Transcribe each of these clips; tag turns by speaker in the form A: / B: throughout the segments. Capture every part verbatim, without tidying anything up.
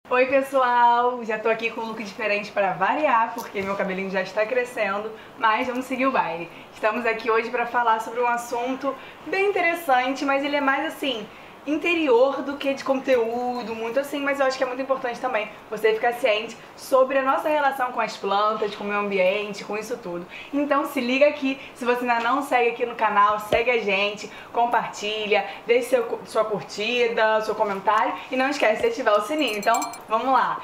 A: Oi pessoal, já tô aqui com um look diferente para variar, porque meu cabelinho já está crescendo, mas vamos seguir o baile. Estamos aqui hoje para falar sobre um assunto bem interessante, mas ele é mais assim, interior do que de conteúdo, muito assim, mas eu acho que é muito importante também você ficar ciente sobre a nossa relação com as plantas, com o meio ambiente, com isso tudo. Então se liga aqui, se você ainda não segue aqui no canal, segue a gente, compartilha, deixe seu, sua curtida, seu comentário e não esquece de ativar o sininho. Então vamos lá!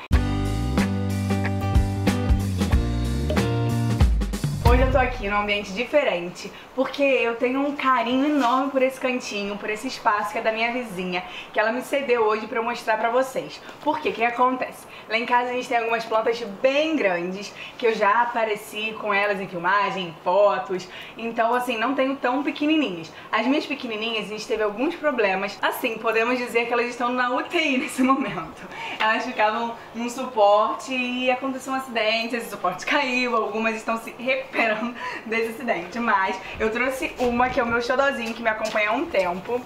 A: Hoje eu tô aqui num ambiente diferente, porque eu tenho um carinho enorme por esse cantinho, por esse espaço que é da minha vizinha, que ela me cedeu hoje pra eu mostrar pra vocês. Por quê? O que acontece? Lá em casa a gente tem algumas plantas bem grandes, que eu já apareci com elas em filmagem, em fotos, então assim, não tenho tão pequenininhas. As minhas pequenininhas, a gente teve alguns problemas, assim, podemos dizer que elas estão na U T I nesse momento. Elas ficavam num suporte e aconteceu um acidente, esse suporte caiu, algumas estão se recuperando desse acidente, mas eu trouxe uma que é o meu xodozinho, que me acompanha há um tempo,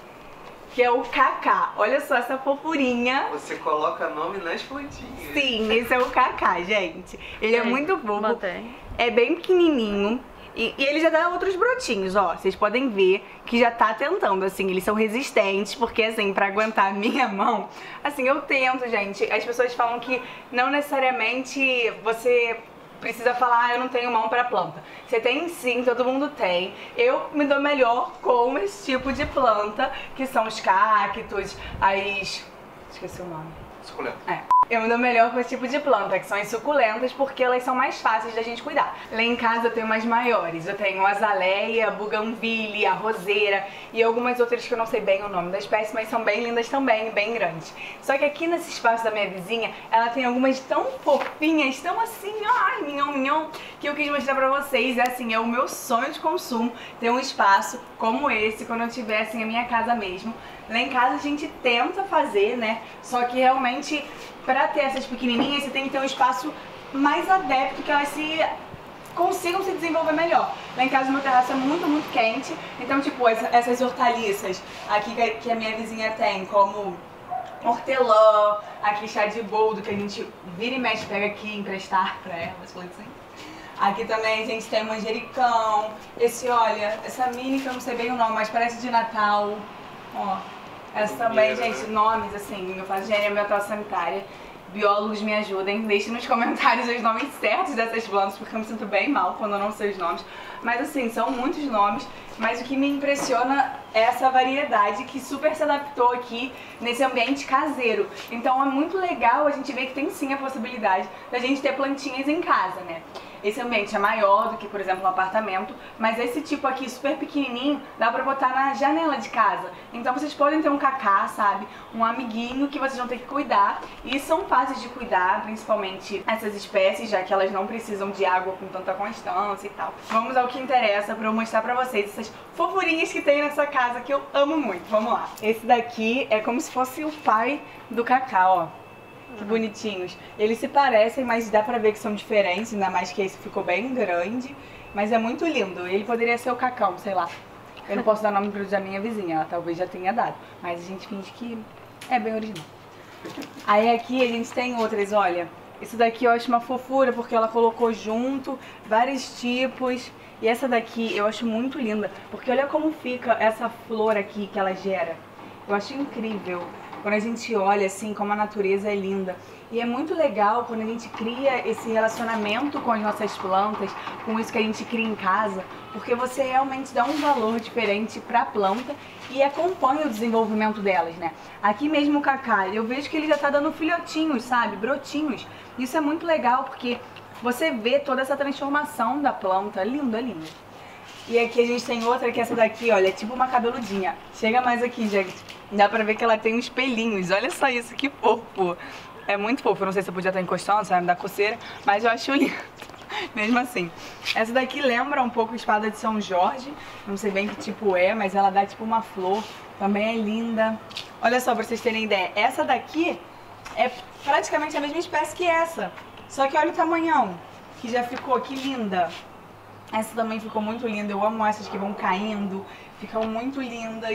A: que é o Cacá. Olha só essa fofurinha.
B: Você coloca nome nas plantinhas.
A: Sim, esse é o Cacá, gente. Ele é, é muito fofo,
C: botei.
A: É bem pequenininho. E, e ele já dá outros brotinhos, ó. Vocês podem ver que já tá tentando, assim, eles são resistentes, porque, assim, pra aguentar a minha mão, assim, eu tento, gente. As pessoas falam que não necessariamente você precisa falar, ah, eu não tenho mão pra planta. Você tem sim, todo mundo tem. Eu me dou melhor com esse tipo de planta, que são os cactos, as... esqueci o nome.
B: Suculenta.
A: É. Eu me dou melhor com esse tipo de planta, que são as suculentas, porque elas são mais fáceis da gente cuidar. Lá em casa eu tenho umas maiores. Eu tenho a azaleia, buganvília, a roseira e algumas outras que eu não sei bem o nome da espécie, mas são bem lindas também, bem grandes. Só que aqui nesse espaço da minha vizinha, ela tem algumas tão fofinhas, tão assim, ai, minhão, minhão, que eu quis mostrar pra vocês. É assim, é o meu sonho de consumo ter um espaço como esse, quando eu tiver assim a minha casa mesmo. Lá em casa a gente tenta fazer, né? Só que realmente, pra ter essas pequenininhas, você tem que ter um espaço mais adepto, que elas se consigam se desenvolver melhor. Lá em casa o meu terraço é muito, muito quente, então tipo, essas hortaliças aqui que a minha vizinha tem, como hortelã, aqui chá de boldo, que a gente vira e mexe, pega aqui emprestar pra elas, coisas assim. Aqui também a gente tem manjericão, esse, olha, essa mini que eu não sei bem o nome, mas parece de Natal, ó. Essa também, gente, nomes assim, eu faço engenharia ambiental sanitária, biólogos me ajudem, deixem nos comentários os nomes certos dessas plantas, porque eu me sinto bem mal quando eu não sei os nomes. Mas assim, são muitos nomes, mas o que me impressiona é essa variedade que super se adaptou aqui nesse ambiente caseiro. Então é muito legal a gente ver que tem sim a possibilidade da gente ter plantinhas em casa, né? Esse ambiente é maior do que, por exemplo, um apartamento, mas esse tipo aqui, super pequenininho, dá pra botar na janela de casa. Então vocês podem ter um cacá, sabe? Um amiguinho que vocês vão ter que cuidar. E são fáceis de cuidar, principalmente essas espécies, já que elas não precisam de água com tanta constância e tal. Vamos ao que interessa pra eu mostrar pra vocês essas fofurinhas que tem nessa casa, que eu amo muito. Vamos lá. Esse daqui é como se fosse o pai do cacá, ó. Que bonitinhos. Eles se parecem, mas dá pra ver que são diferentes, ainda mais que esse ficou bem grande. Mas é muito lindo. Ele poderia ser o Cacão, sei lá. Eu não posso dar nome pro da minha vizinha, ela talvez já tenha dado. Mas a gente finge que é bem original. Aí aqui a gente tem outras, olha. Isso daqui eu acho uma fofura, porque ela colocou junto vários tipos. E essa daqui eu acho muito linda, porque olha como fica essa flor aqui que ela gera. Eu acho incrível. Quando a gente olha assim, como a natureza é linda. E é muito legal quando a gente cria esse relacionamento com as nossas plantas, com isso que a gente cria em casa, porque você realmente dá um valor diferente pra planta e acompanha o desenvolvimento delas, né? Aqui mesmo o cacá, eu vejo que ele já tá dando filhotinhos, sabe? Brotinhos. Isso é muito legal, porque você vê toda essa transformação da planta. Lindo, é lindo. E aqui a gente tem outra, que é essa daqui, olha, é tipo uma cabeludinha. Chega mais aqui, gente. Dá pra ver que ela tem uns pelinhos. Olha só isso, que fofo. É muito fofo. Eu não sei se eu podia estar encostando, se vai me dar coceira, mas eu acho lindo. Mesmo assim. Essa daqui lembra um pouco a espada de São Jorge. Não sei bem que tipo é, mas ela dá tipo uma flor. Também é linda. Olha só, pra vocês terem ideia. Essa daqui é praticamente a mesma espécie que essa. Só que olha o tamanhão, que já ficou, que linda. Essa também ficou muito linda, eu amo essas que vão caindo, ficam muito lindas.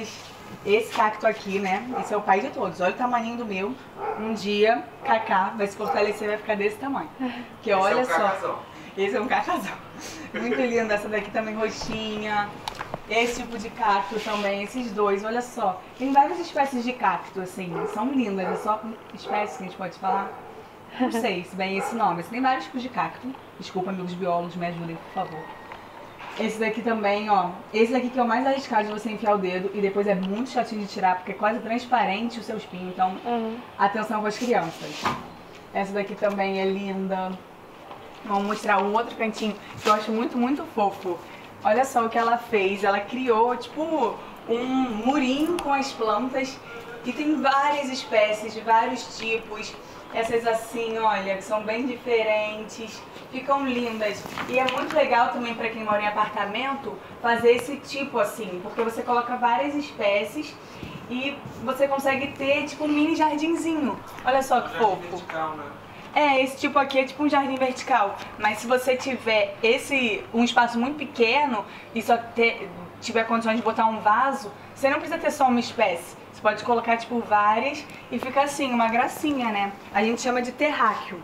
A: esse cacto aqui, né? Esse é o pai de todos. Olha o tamanho do meu. Um dia, Cacá vai se fortalecer e vai ficar desse tamanho. Que olha
B: Esse é um
A: só.
B: cacazão.
A: Esse é um cacazão. Muito lindo. Essa daqui também roxinha. Esse tipo de cacto também, esses dois, olha só. Tem várias espécies de cacto, assim. São lindas. É só espécies que a gente pode falar. Não sei se bem esse nome. Tem vários tipos de cacto. Desculpa, amigos biólogos, me ajudem, por favor. Esse daqui também, ó. Esse daqui que é o mais arriscado de você enfiar o dedo e depois é muito chatinho de tirar, porque é quase transparente o seu espinho. Então, uhum. Atenção com as crianças. Essa daqui também é linda. Vamos mostrar um outro cantinho que eu acho muito, muito fofo. Olha só o que ela fez. Ela criou, tipo, um murinho com as plantas. E tem várias espécies, vários tipos. Essas assim, olha, que são bem diferentes, ficam lindas. E é muito legal também para quem mora em apartamento fazer esse tipo assim, porque você coloca várias espécies e você consegue ter tipo um mini jardinzinho. Olha só que fofo.
B: Vertical, né?
A: É, esse tipo aqui é tipo um jardim vertical, mas se você tiver esse um espaço muito pequeno e só ter, tiver condições de botar um vaso, você não precisa ter só uma espécie. Você pode colocar, tipo, várias e fica assim, uma gracinha, né? A gente chama de terráqueo.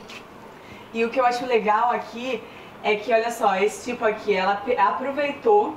A: E o que eu acho legal aqui é que, olha só, esse tipo aqui, ela aproveitou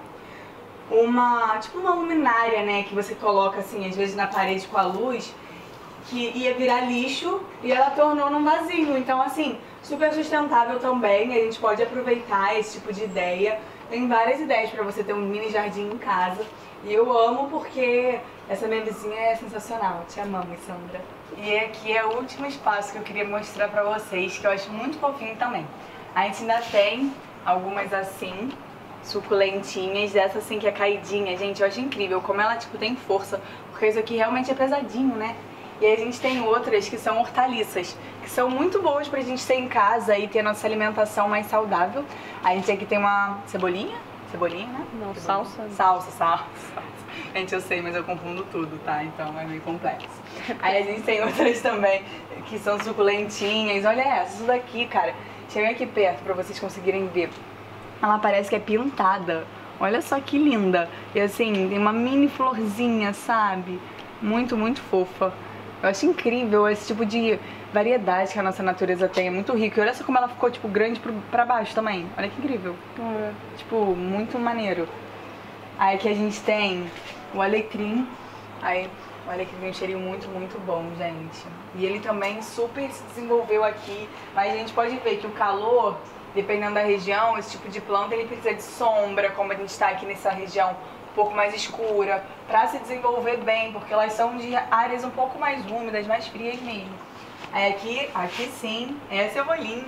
A: uma, tipo uma luminária, né? Que você coloca, assim, às vezes na parede com a luz, que ia virar lixo e ela tornou num vasinho. Então, assim, super sustentável também. A gente pode aproveitar esse tipo de ideia. Tem várias ideias pra você ter um mini jardim em casa. E eu amo porque essa minha vizinha é sensacional. Te amamos, Sandra. E aqui é o último espaço que eu queria mostrar pra vocês, que eu acho muito fofinho também. A gente ainda tem algumas assim, suculentinhas, dessa assim que é caidinha. Gente, eu acho incrível como ela tipo tem força, porque isso aqui realmente é pesadinho, né? E aí a gente tem outras que são hortaliças, que são muito boas pra gente ter em casa e ter nossa alimentação mais saudável. A gente aqui tem uma cebolinha, cebolinha, né?
C: Não,
A: cebolinha.
C: salsa.
A: Salsa, salsa. Gente, eu sei, mas eu confundo tudo, tá? Então é meio complexo. Aí a gente tem outras também que são suculentinhas. Olha essa, isso daqui, cara. Chega aqui perto pra vocês conseguirem ver. Ela parece que é pintada. Olha só que linda. E assim, tem uma mini florzinha, sabe? Muito, muito fofa. Eu acho incrível esse tipo de variedade que a nossa natureza tem. É muito rico. E olha só como ela ficou, tipo, grande pro, pra baixo também. Olha que incrível. É. Tipo, muito maneiro. Aí aqui a gente tem o alecrim. Aí o alecrim tem um cheirinho muito, muito bom, gente. E ele também super se desenvolveu aqui. Mas a gente pode ver que o calor, dependendo da região, esse tipo de planta ele precisa de sombra, como a gente está aqui nessa região um pouco mais escura, para se desenvolver bem, porque elas são de áreas um pouco mais úmidas, mais frias mesmo. Aí aqui, aqui sim, é a cebolinha.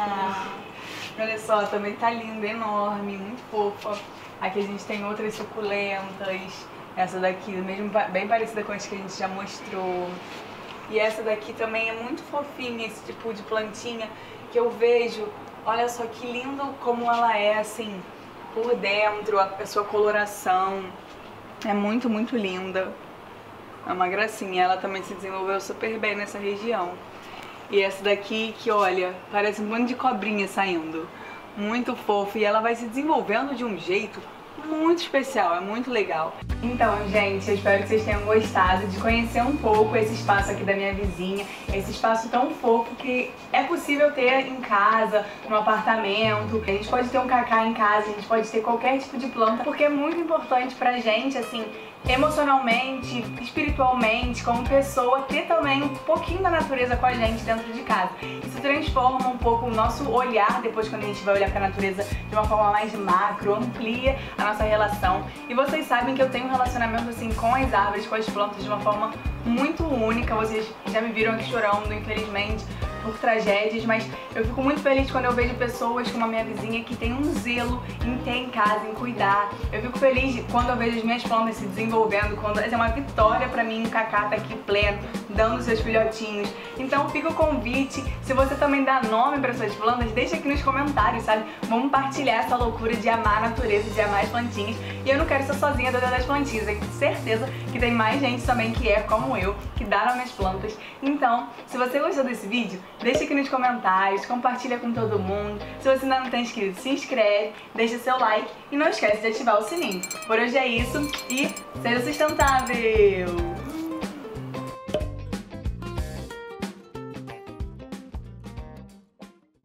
A: É. Olha só, também tá linda, enorme, muito fofa. Aqui a gente tem outras suculentas. Essa daqui, mesmo bem parecida com as que a gente já mostrou. E essa daqui também é muito fofinha, esse tipo de plantinha que eu vejo. Olha só que lindo como ela é, assim, por dentro, a sua coloração. É muito, muito linda. É uma gracinha. Ela também se desenvolveu super bem nessa região. E essa daqui que, olha, parece um monte de cobrinha saindo. Muito fofo. E ela vai se desenvolvendo de um jeito muito especial, é muito legal. Então, gente, eu espero que vocês tenham gostado de conhecer um pouco esse espaço aqui da minha vizinha, esse espaço tão fofo que é possível ter em casa, no apartamento. A gente pode ter um cacá em casa, a gente pode ter qualquer tipo de planta, porque é muito importante pra gente, assim, emocionalmente, espiritualmente, como pessoa, ter também um pouquinho da natureza com a gente dentro de casa. Isso transforma um pouco o nosso olhar, depois quando a gente vai olhar pra natureza de uma forma mais macro, amplia a nossa relação. E vocês sabem que eu tenho um relacionamento assim com as árvores, com as plantas de uma forma muito única. Vocês já me viram aqui chorando, infelizmente, por tragédias, mas eu fico muito feliz quando eu vejo pessoas como a minha vizinha que tem um zelo em ter em casa, em cuidar. Eu fico feliz quando eu vejo as minhas plantas se desenvolvendo, quando é uma vitória pra mim, o Cacá tá aqui pleno, dando seus filhotinhos. Então fica o convite, se você também dá nome para suas plantas, deixa aqui nos comentários, sabe? Vamos partilhar essa loucura de amar a natureza, de amar as plantinhas. E eu não quero ser sozinha dona das plantinhas, eu tenho certeza que tem mais gente também que é como eu, que dá nome às plantas. Então, se você gostou desse vídeo, deixa aqui nos comentários, compartilha com todo mundo. Se você ainda não está inscrito, se inscreve, deixa seu like e não esquece de ativar o sininho. Por hoje é isso e seja sustentável!